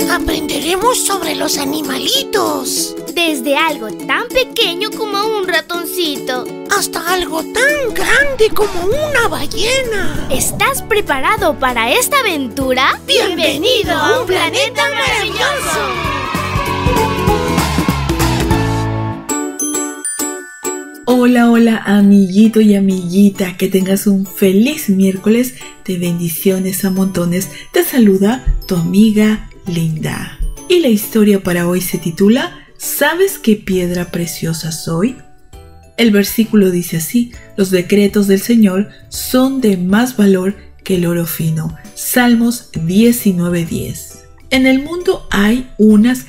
Aprenderemos sobre los animalitos. Desde algo tan pequeño como un ratoncito hasta algo tan grande como una ballena. ¿Estás preparado para esta aventura? ¡Bienvenido a un planeta maravilloso! Hola, hola amiguito y amiguita, que tengas un feliz miércoles de bendiciones a montones. Te saluda tu amiga Linda. Y la historia para hoy se titula ¿Sabes qué piedra preciosa soy? El versículo dice así: los decretos del Señor son de más valor que el oro fino. Salmos 19:10. En el mundo hay unas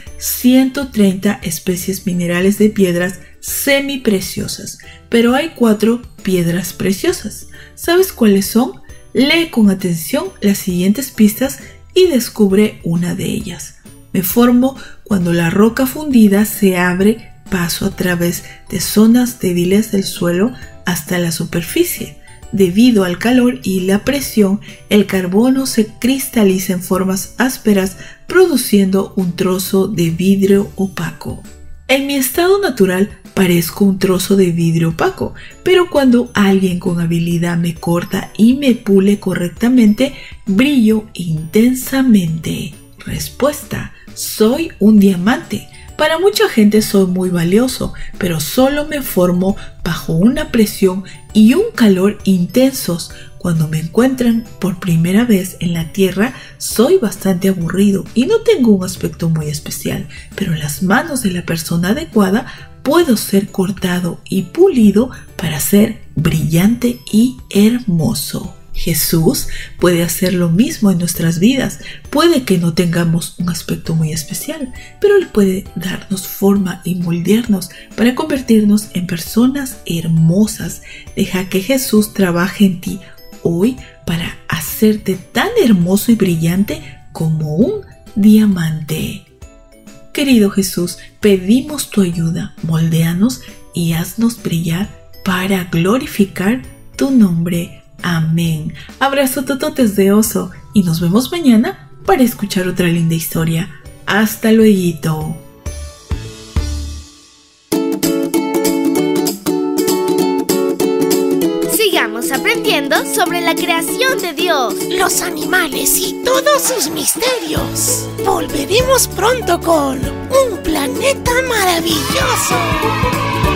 130 especies minerales de piedras semipreciosas, pero hay 4 piedras preciosas. ¿Sabes cuáles son? Lee con atención las siguientes pistas y descubre una de ellas. Me formo cuando la roca fundida se abre paso a través de zonas débiles del suelo hasta la superficie. Debido al calor y la presión, el carbono se cristaliza en formas ásperas, produciendo un trozo de vidrio opaco. En mi estado natural parezco un trozo de vidrio opaco, pero cuando alguien con habilidad me corta y me pule correctamente, brillo intensamente. Respuesta: soy un diamante. Para mucha gente soy muy valioso, pero solo me formo bajo una presión y un calor intensos. Cuando me encuentran por primera vez en la Tierra, soy bastante aburrido y no tengo un aspecto muy especial, pero en las manos de la persona adecuada puedo ser cortado y pulido para ser brillante y hermoso. Jesús puede hacer lo mismo en nuestras vidas. Puede que no tengamos un aspecto muy especial, pero Él puede darnos forma y moldearnos para convertirnos en personas hermosas. Deja que Jesús trabaje en ti hoy para hacerte tan hermoso y brillante como un diamante. Querido Jesús, pedimos tu ayuda. Moldéanos y haznos brillar para glorificar tu nombre. Amén. Abrazo tototes de oso y nos vemos mañana para escuchar otra linda historia. Hasta luego. Sigamos aprendiendo sobre la creación de Dios, los animales y todos sus misterios. Volveremos pronto con un planeta maravilloso.